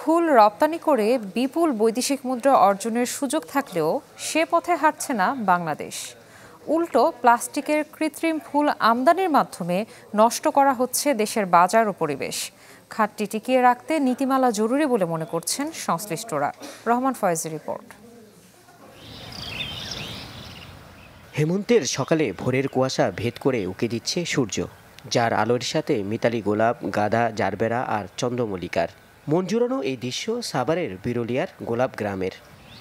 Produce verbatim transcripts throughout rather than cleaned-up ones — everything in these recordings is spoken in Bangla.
ফুল রপ্তানি করে বিপুল বৈদেশিক মুদ্রা অর্জনের সুযোগ থাকলেও সে পথে হাঁটছে না বাংলাদেশ। উল্টো প্লাস্টিকের কৃত্রিম ফুল আমদানির মাধ্যমে নষ্ট করা হচ্ছে দেশের বাজার ও পরিবেশ। খাতটি টিকিয়ে রাখতে নীতিমালা জরুরি বলে মনে করছেন সংশ্লিষ্টরা। রহমান ফয়েজের রিপোর্ট। হেমন্তের সকালে ভোরের কুয়াশা ভেদ করে উঁকি দিচ্ছে সূর্য, যার আলোর সাথে মিতালি গোলাপ, গাঁদা, জারবেরা আর চন্দ্রমল্লিকার মন জুড়ানো এই দৃশ্য সাভারের বিরুলিয়ার গোলাপ গ্রামের।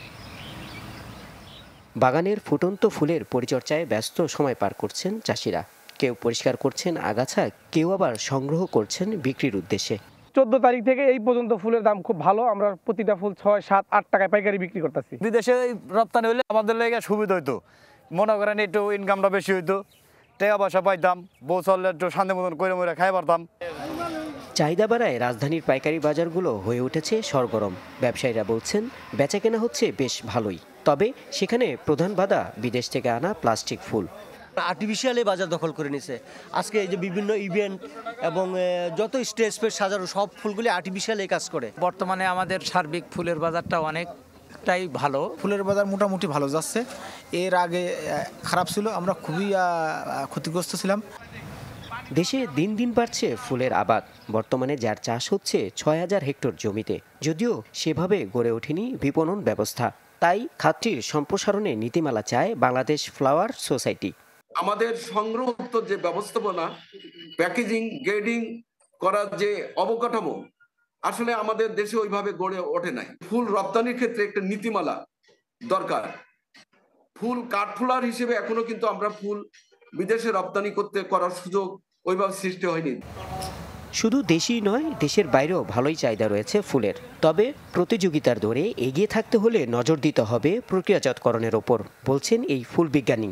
বাগানের ফুটন্ত ফুলের পরিচর্যায় ব্যস্ত সময় পার করছেন চাষিরা। কেউ পরিষ্কার করছেন আগাছা, কেউ আবার সংগ্রহ করছেন বিক্রির উদ্দেশ্যে। চোদ্দ তারিখ থেকে এই পর্যন্ত ফুলের দাম খুব ভালো। আমরা প্রতিটা ফুল ছয় সাত আট টাকায় পাইকারি বিক্রি করতেছি। বিদেশে রপ্তানি হলে আমাদের লেগে সুবিধা হইতো, মনে করেন একটু ইনকামটা বেশি হইতো, টাকা পয়সা পাইতাম, বউ চললে একটু শান্তি মতন করে মরে খাই পারতাম। চাহিদা বাড়ায় রাজধানীর পাইকারি বাজারগুলো হয়ে উঠেছে সরগরম। ব্যবসায়ীরা বলছেন বেচা কেনা হচ্ছে বেশ ভালোই, তবে সেখানে প্রধান বাধা বিদেশ থেকে আনা প্লাস্টিক ফুল। আর্টিফিশিয়ালি বাজার দখল করে নিছে। আজকে এই যে বিভিন্ন ইভেন্ট এবং যত স্টেজ ফেজ সাজানো সব ফুলগুলি আর্টিফিশিয়ালি কাজ করে। বর্তমানে আমাদের সার্বিক ফুলের বাজারটা অনেকটাই ভালো। ফুলের বাজার মোটামুটি ভালো যাচ্ছে। এর আগে খারাপ ছিল, আমরা খুবই ক্ষতিগ্রস্ত ছিলাম। দেশে দিন দিন বাড়ছে ফুলের আবাদ। বর্তমানে যার চাষ হচ্ছে ছয় হাজার হেক্টর জমিতে, যদিও সেভাবে গড়ে ওঠেনি বিপণন ব্যবস্থা। তাই খাতটির সম্প্রসারণে নীতিমালা চায় বাংলাদেশ ফ্লাওয়ার সোসাইটি। আমাদের সংগ্রহত্ব যে ব্যবস্থাপনা, প্যাকেজিং, গ্রেডিং করার যে অবকাঠামো আসলে আমাদের দেশে ওইভাবে গড়ে ওঠে নাই। ফুল রপ্তানির ক্ষেত্রে একটা নীতিমালা দরকার। ফুল কাঠফুলার হিসেবে এখনো কিন্তু আমরা ফুল বিদেশে রপ্তানি করতে করার সুযোগ ওইভাবে সৃষ্টি হয়নি। শুধু দেশি নয়, দেশের বাইরেও ভালোই চাহিদা রয়েছে ফুলের। তবে প্রতিযোগিতার দৌড়ে এগিয়ে থাকতে হলে নজর দিতে হবে প্রক্রিয়াজাতকরণের ওপর, বলছেন এই ফুল বিজ্ঞানী।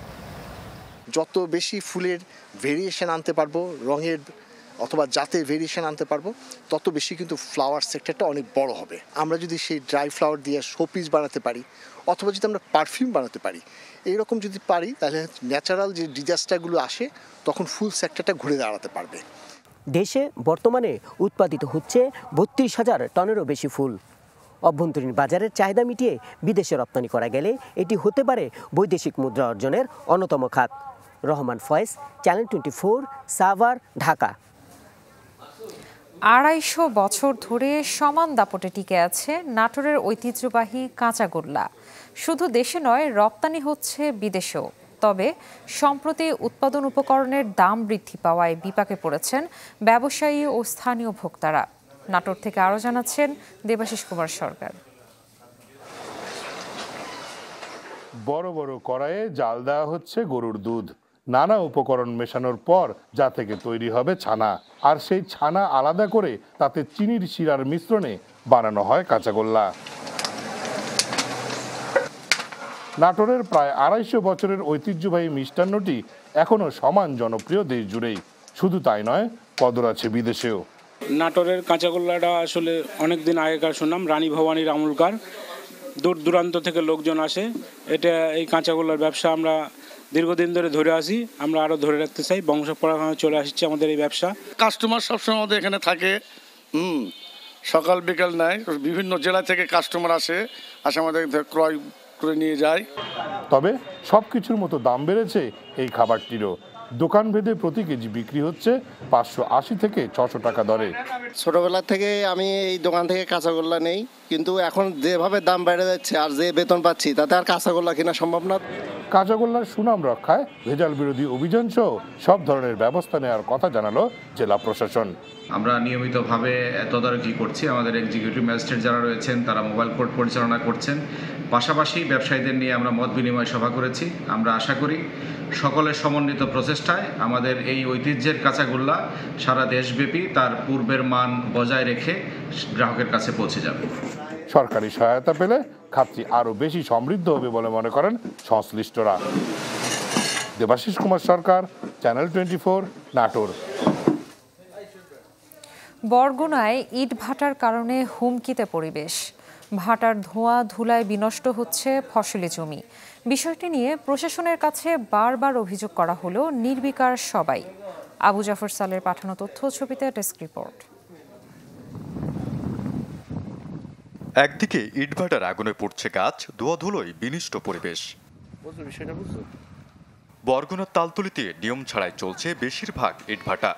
যত বেশি ফুলের ভেরিয়েশন আনতে পারবো, রঙের অথবা জাতের ভেরিয়েশন আনতে পারবো, তত বেশি কিন্তু ফ্লাওয়ার সেক্টরটা অনেক বড় হবে। আমরা যদি সেই ড্রাই ফ্লাওয়ার দিয়ে শোপিস বানাতে পারি অথবা যদি আমরা পারফিউম বানাতে পারি, এইরকম যদি পারি, তাহলে ন্যাচারাল যে ডিজাস্টারগুলো আসে তখন ফুল সেক্টরটা ঘুরে দাঁড়াতে পারবে। দেশে বর্তমানে উৎপাদিত হচ্ছে বত্রিশ হাজার টনেরও বেশি ফুল। অভ্যন্তরীণ বাজারের চাহিদা মিটিয়ে বিদেশে রপ্তানি করা গেলে এটি হতে পারে বৈদেশিক মুদ্রা অর্জনের অন্যতম খাত। Rahman Foyez, channel twenty four, Savar, Dhaka. আড়াইশো বছর ধরে সমান দাপটে টিকে আছে নাটোরের ঐতিহ্যবাহী কাঁচাগোল্লা। শুধু দেশে নয়, রপ্তানি হচ্ছে বিদেশেও। তবে সম্প্রতি উৎপাদন উপকরণের দাম বৃদ্ধি পাওয়ায় বিপাকে পড়েছেন ব্যবসায়ী ও স্থানীয় ভোক্তারা। নাটোর থেকে আরও জানাচ্ছেন দেবাশিস কুমার সরকার। বড় বড় কড়াইয়ে জাল দেওয়া হচ্ছে গরুর দুধ। নানা উপকরণ মেশানোর পর যা থেকে তৈরি হবে ছানা, আর সেই ছানা আলাদা করে তাতে চিনির শিরার মিশ্রণে বানানো হয় কাঁচাগোল্লা। নাটোরের প্রায় আড়াইশো বছরের ঐতিহ্যবাহী মিষ্টান্নটি এখনো সমান জনপ্রিয় দেশ জুড়েই। শুধু তাই নয়, কদর আছে বিদেশেও। নাটোরের কাঁচাগোল্লাটা আসলে অনেকদিন আগেকার সুনাম, রানী ভবানীর আমলকার। দূর দূরান্ত থেকে লোকজন আসে। এটা এই কাঁচাগোল্লার ব্যবসা আমরা দীর্ঘদিন ধরে ধরে আসি, আমরা আরও ধরে রাখতে চাই। বংশ পরামর্শে চলে আসছে আমাদের এই ব্যবসা। কাস্টমার সবসময় আমাদের এখানে থাকে, হুম সকাল বিকাল নেয়। বিভিন্ন জেলা থেকে কাস্টমার আসে, আসে আমাদের ক্রয় করে নিয়ে যায়। তবে সব কিছুর মতো দাম বেড়েছে এই খাবারটিরও। দোকান ভেদে প্রতি কেজি বিক্রি হচ্ছে পাঁচশো আশি থেকে ছশো টাকা দরে। ছোটবেলা থেকে আমি এই দোকান থেকে কাঁচাগোল্লা নেই, কিন্তু এখন যেভাবে দাম বেড়ে যাচ্ছে আর যে বেতন পাচ্ছি তাতে আর কাঁচাগোল্লা কেনা সম্ভব না। কাঁচাগোল্লার সুনাম রক্ষায় ভেজাল বিরোধী অভিযান সহ সব ধরনের ব্যবস্থা নেওয়ার কথা জানালো জেলা প্রশাসন। আমরা নিয়মিতভাবে তদারকি করছি। আমাদের এক্সিকিউটিভ ম্যাজিস্ট্রেট যারা রয়েছেন তারা মোবাইল কোর্ট পরিচালনা করছেন। পাশাপাশি ব্যবসায়ীদের নিয়ে আমরা মত বিনিময় সভা করেছি। আমরা আশা করি সকলের সমন্বিত প্রচেষ্টায় আমাদের এই ঐতিহ্যের কাঁচাগোল্লা সারা দেশব্যাপী তার পূর্বের মান বজায় রেখে গ্রাহকের কাছে পৌঁছে যাবে। সরকারি সহায়তা পেলে খাতটি আরও বেশি সমৃদ্ধ হবে বলে মনে করেন সংশ্লিষ্টরা। Debashis Kumar Sarkar, channel twenty four, Natore. বরগুনায় ইট ভাটার কারণে হুমকিতে পরিবেশ। ভাটার ধোঁয়া ধুলায় বিনষ্ট হচ্ছে ফসলি জমি। বিষয়টি নিয়ে প্রশাসনের কাছে বারবার অভিযোগ করা হলেও নির্বিকার সবাই। আবু জাফর সালের পাঠানো তথ্য ছবিতে ডেস্ক রিপোর্ট। একদিকে ইটভাটার আগুনে পড়ছে গাছ, ধোঁয়াধুলোয় বিনষ্ট পরিবেশ। বরগুনার তালতলিতে নিয়ম ছাড়াই চলছে বেশিরভাগ ইটভাটা।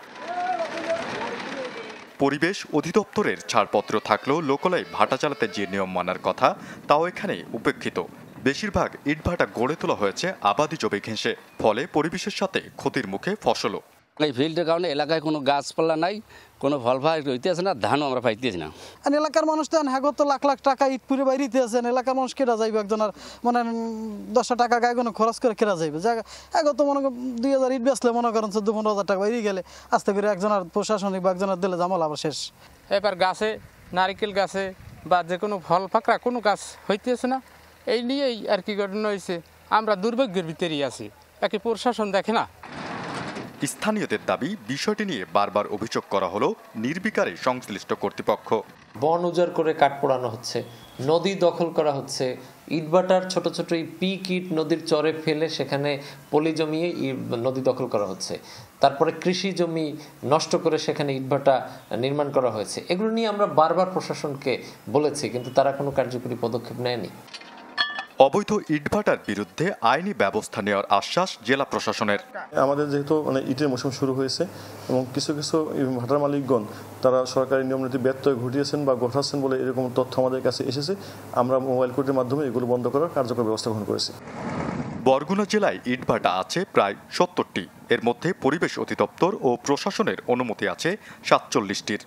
পরিবেশ অধিদপ্তরের ছাড়পত্র থাকলেও লোকালয়ে ভাটা চালাতে যে নিয়ম মানার কথা তাও এখানে উপেক্ষিত। বেশিরভাগ ইটভাটা গড়ে তোলা হয়েছে আবাদি জমি ঘেঁষে, ফলে পরিবেশের সাথে ক্ষতির মুখে ফসলও। এই ফিল্ডের কারণে এলাকায় কোনো গাছপালা নাই, কোনো ফল ফল হইতেছে না, ধানও আমরা পাইতেছি না। আর এলাকার মানুষ তো হ্যাঁ তো লাখ লাখ টাকা ইট পুরে বাইরিতে আছেন, এলাকার মানুষ কেরা যাইবে একজনের মানে দশটা টাকা গায়ে কোনো খরচ করে কেরা যাইবে। জায়গা এগো তো মনে করেন দুই হাজার ইট বেচলে মনে করেন চোদ্দ পনেরো হাজার টাকা বাইরে গেলে আস্তে করে একজনের প্রশাসনিক বা একজনের দিলে জামাল আবার শেষ। এবার গাছে নারিকেল গাছে বা যে কোনো ফল পাকড়া কোনো গাছ হইতেছে না, এই নিয়েই আর কি ঘটনা হয়েছে। আমরা দুর্ভাগ্যের ভিতরেই আছি, একে প্রশাসন দেখে না। স্থানীয়দের দাবি, বিষয়টি নিয়ে বারবার অভিযোগ করা হলো নির্বিকারে সংশ্লিষ্ট কর্তৃপক্ষ। বন উজাড় করে কাঠ পোড়ানো হচ্ছে, নদী দখল করা হচ্ছে, ইটভাটার ছোট ছোট এই পিক ইট নদীর চরে ফেলে সেখানে পলি জমিয়ে নদী দখল করা হচ্ছে, তারপরে কৃষি জমি নষ্ট করে সেখানে ইটভাটা নির্মাণ করা হয়েছে। এগুলো নিয়ে আমরা বারবার প্রশাসনকে বলেছি, কিন্তু তারা কোনো কার্যকরী পদক্ষেপ নেয়নি। অবৈধ ইটভাটার বিরুদ্ধে আইনি ব্যবস্থা নেওয়ার আশ্বাস জেলা প্রশাসনের। আমাদের যেহেতু মানে ইটের মৌসুম শুরু হয়েছে এবং কিছু কিছু ভাটার মালিকগণ তারা সরকারি নিয়মনীতি ব্যত্যয় ঘটিয়েছেন বা ঘটাচ্ছেন বলে এরকম তথ্য আমাদের কাছে এসেছে। আমরা মোবাইল কোর্টের মাধ্যমে এগুলো বন্ধ করার কার্যকর ব্যবস্থা গ্রহণ করেছি। বরগুনা জেলায় ইটভাটা আছে প্রায় সত্তরটি, এর মধ্যে পরিবেশ অধিদপ্তর ও প্রশাসনের অনুমতি আছে সাতচল্লিশটির।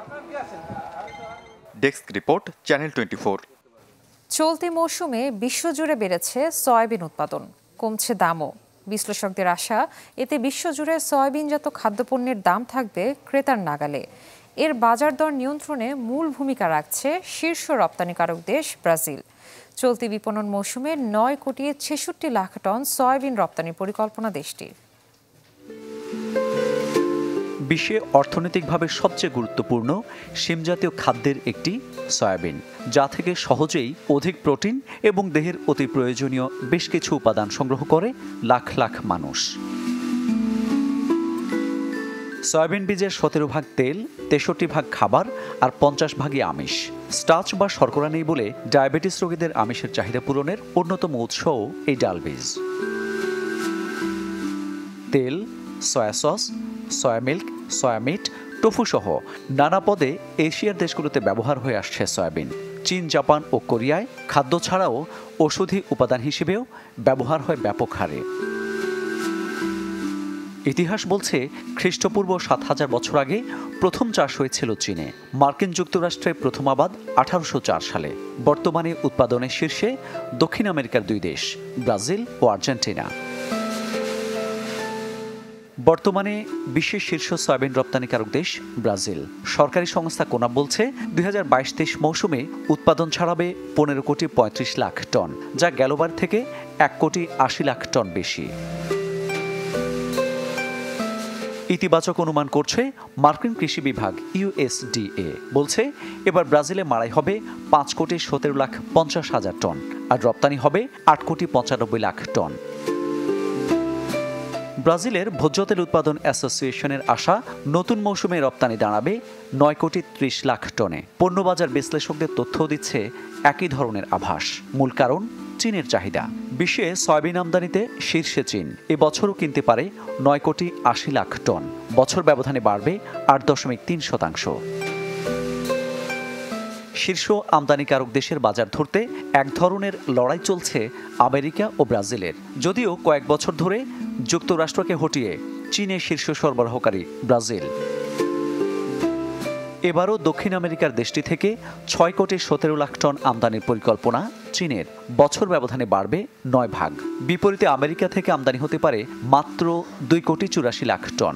Desk report, channel twenty four. চলতি মৌসুমে বিশ্বজুড়ে বেড়েছে সয়াবিন উৎপাদন, কমছে দামও। বিশ্লেষকদের আশা, এতে বিশ্বজুড়ে সয়াবিনজাত খাদ্যপণ্যের দাম থাকবে ক্রেতার নাগালে। এর বাজার দর নিয়ন্ত্রণে মূল ভূমিকা রাখছে শীর্ষ রপ্তানিকারক দেশ ব্রাজিল। চলতি বিপণন মৌসুমে নয় কোটি ছেষট্টি লাখ টন সয়াবিন রপ্তানির পরিকল্পনা দেশটির। বিশ্বে অর্থনৈতিকভাবে সবচেয়ে গুরুত্বপূর্ণ শিমজাতীয় খাদ্যের একটি সয়াবিন, যা থেকে সহজেই অধিক প্রোটিন এবং দেহের অতি প্রয়োজনীয় বেশ কিছু উপাদান সংগ্রহ করে লাখ লাখ মানুষ। সয়াবিন বীজের সতেরো ভাগ তেল, তেষট্টি ভাগ খাবার আর পঞ্চাশ ভাগই আমিষ। স্টার্চ বা শর্করা নেই বলে ডায়াবেটিস রোগীদের আমিষের চাহিদা পূরণের অন্যতম উৎসও এই ডাল বীজ। তেল, soya sauce, soya milk, soya meat, tofu সহ নানা পদে এশিয়ার দেশগুলোতে ব্যবহার হয়ে আসছে সয়াবিন। চীন, জাপান ও কোরিয়ায় খাদ্য ছাড়াও ওষুধি উপাদান হিসেবেও ব্যবহার হয় ব্যাপক হারে। ইতিহাস বলছে খ্রিস্টপূর্ব সাত হাজার বছর আগে প্রথম চাষ হয়েছিল চীনে। মার্কিন যুক্তরাষ্ট্রে প্রথম আবাদ আঠারোশো চার সালে। বর্তমানে উৎপাদনের শীর্ষে দক্ষিণ আমেরিকার দুই দেশ, ব্রাজিল ও আর্জেন্টিনা। বর্তমানে বিশ্বের শীর্ষ সয়াবিন রপ্তানিকারক দেশ ব্রাজিল। সরকারি সংস্থা কোনাব বলছে দুই হাজার বাইশ তেইশ মৌসুমে উৎপাদন ছাড়াবে পনেরো কোটি পঁয়ত্রিশ লাখ টন, যা গেলবার থেকে এক কোটি আশি লাখ টন বেশি। ইতিবাচক অনুমান করছে মার্কিন কৃষি বিভাগ ইউএসডিএ। বলছে এবার ব্রাজিলে মাড়াই হবে পাঁচ কোটি সতেরো লাখ পঞ্চাশ হাজার টন আর রপ্তানি হবে আট কোটি পঁচানব্বই লাখ টন। ব্রাজিলের ভোজ্য তেল উৎপাদন অ্যাসোসিয়েশনের আশা, নতুন মৌসুমে রপ্তানি দাঁড়াবে নয় কোটি ত্রিশ লাখ টনে। পণ্যবাজার বিশ্লেষকদের তথ্যও দিচ্ছে একই ধরনের আভাস। মূল কারণ চীনের চাহিদা। বিশ্বে সয়াবিন আমদানিতে শীর্ষে চীন। এবছরও কিনতে পারে নয় কোটি আশি লাখ টন। বছর ব্যবধানে বাড়বে আট দশমিক তিন শতাংশ। শীর্ষ আমদানিকারক দেশের বাজার ধরতে এক ধরনের লড়াই চলছে আমেরিকা ও ব্রাজিলের। যদিও কয়েক বছর ধরে যুক্তরাষ্ট্রকে হটিয়ে চীনে শীর্ষ সরবরাহকারী ব্রাজিল। এবারও দক্ষিণ আমেরিকার দেশটি থেকে ছয় কোটি সতেরো লাখ টন আমদানির পরিকল্পনা চীনের। বছর ব্যবধানে বাড়বে নয় ভাগ। বিপরীতে আমেরিকা থেকে আমদানি হতে পারে মাত্র দুই কোটি চুরাশি লাখ টন।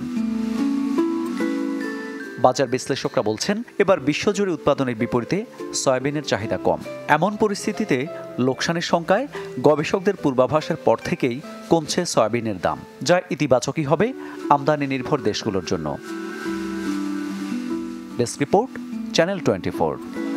বাজার বিশ্লেষকরা বলছেন এবার বিশ্বজুড়ে উৎপাদনের বিপরীতে সয়াবিনের চাহিদা কম। এমন পরিস্থিতিতে লোকসানের শঙ্কায় গবেষকদের পূর্বাভাসের পর থেকেই কমছে সয়াবিনের দাম, যা ইতিবাচকই হবে আমদানি নির্ভর দেশগুলোর জন্য। Desk report, channel twenty four.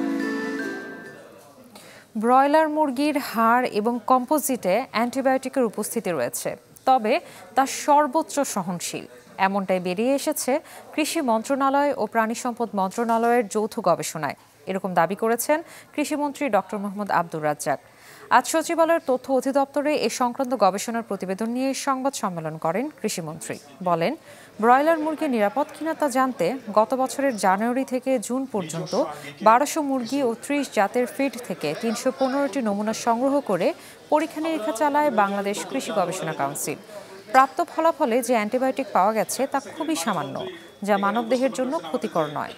Broiler মুরগির হাড় এবং কম্পোজিটে অ্যান্টিবায়োটিকের উপস্থিতি রয়েছে, তবে তা সর্বোচ্চ সহনশীল। এমনটাই বেরিয়ে এসেছে কৃষি মন্ত্রণালয় ও প্রাণী সম্পদ মন্ত্রণালয়ের যৌথ গবেষণায়। এরকম দাবি করেছেন কৃষিমন্ত্রী ডক্টর মোহাম্মদ আব্দুর রাজ্জাক। আজ সচিবালয়ের তথ্য অধিদপ্তরে এ সংক্রান্ত গবেষণার প্রতিবেদন নিয়ে সংবাদ সম্মেলন করেন কৃষিমন্ত্রী। বলেন, ব্রয়লার মুরগি নিরাপদ কিনা তা জানতে গত বছরের জানুয়ারি থেকে জুন পর্যন্ত বারোশো মুরগি ও ত্রিশ জাতের ফিড থেকে তিনশো পনেরোটি নমুনা সংগ্রহ করে পরীক্ষা নিরীক্ষা চালায় বাংলাদেশ কৃষি গবেষণা কাউন্সিল। প্রাপ্ত ফলাফলে যে অ্যান্টিবায়োটিক পাওয়া গেছে তা খুবই সামান্য, যা মানবদেহের জন্য ক্ষতিকর নয়।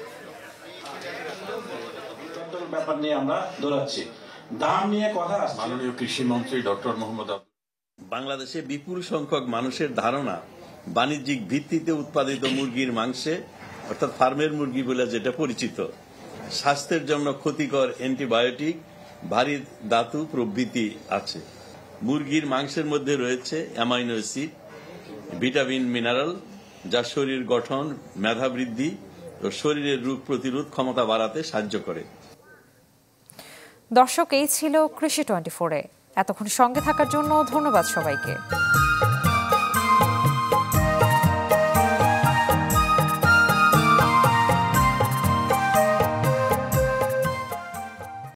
ব্যাপার নিয়ে আমরা দৌড়াচ্ছি, দাম নিয়ে কথা। মাননীয় কৃষিমন্ত্রী ডক্টর মোহাম্মদ বাংলাদেশে বিপুল সংখ্যক মানুষের ধারণা বাণিজ্যিক ভিত্তিতে উৎপাদিত মুরগির মাংসে অর্থাৎ ফার্মের মুরগি বলে যেটা পরিচিত স্বাস্থ্যের জন্য ক্ষতিকর অ্যান্টিবায়োটিক, ভারী ধাতু প্রভৃতি আছে। মুরগির মাংসের মধ্যে রয়েছে অ্যামাইনো অ্যাসিড, ভিটামিন, মিনারেল যা শরীর গঠন, মেধা বৃদ্ধি ও শরীরের রোগ প্রতিরোধ ক্ষমতা বাড়াতে সাহায্য করে। দর্শক, এই ছিল কৃষি টোয়েন্টি ফোরে। এতক্ষণ সঙ্গে থাকার জন্য ধন্যবাদ সবাইকে।